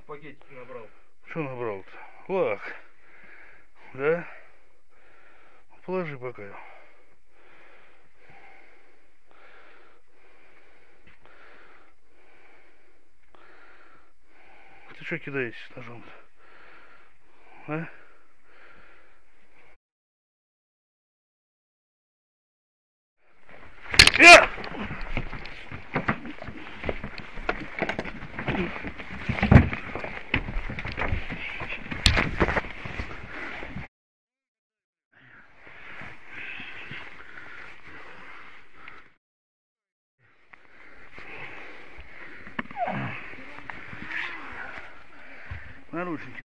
пакетик набрал. Что набрал-то? Лак. Да? Положи пока. Ты что кидаетесь ножом-то? А? Наручники.